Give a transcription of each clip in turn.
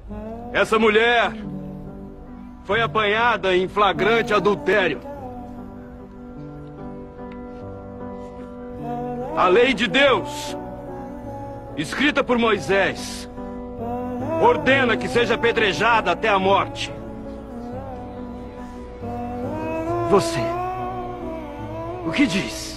Essa mulher foi apanhada em flagrante adultério. A lei de Deus, escrita por Moisés, ordena que seja apedrejada até a morte. Você, o que diz?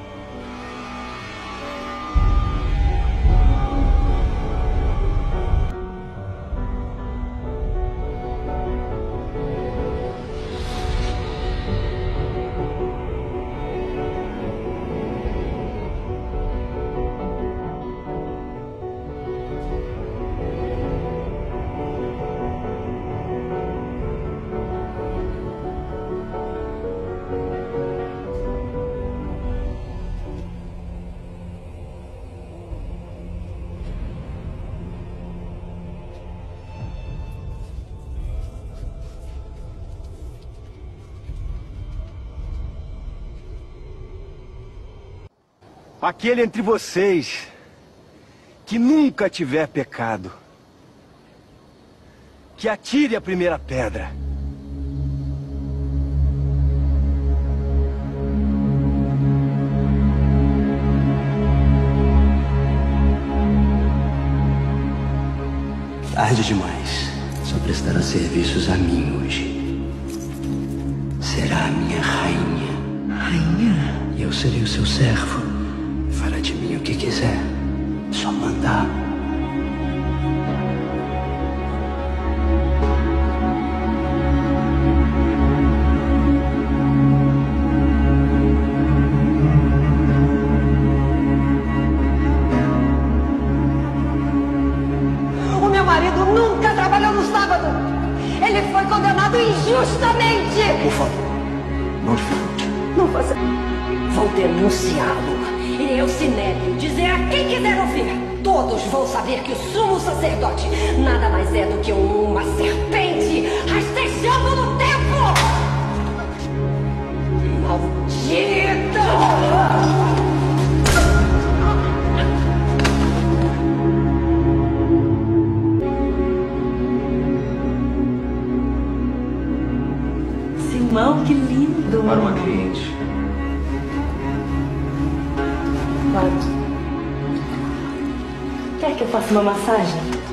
Aquele entre vocês que nunca tiver pecado, que atire a primeira pedra. Tarde demais. Só prestará serviços a mim hoje. Será a minha rainha. Rainha? E eu serei o seu servo. Fará de mim o que quiser. Só mandar. O meu marido nunca trabalhou no sábado. Ele foi condenado injustamente. Por favor, não dificulte. Não faça. Vou denunciá-lo. Irei ao Sinédrio dizer a quem quiser ouvir. Todos vão saber que o sumo sacerdote nada mais é do que uma serpente rastejando no tempo. Maldito! Simão, que lindo! Para uma cliente. Quer que eu faça uma massagem?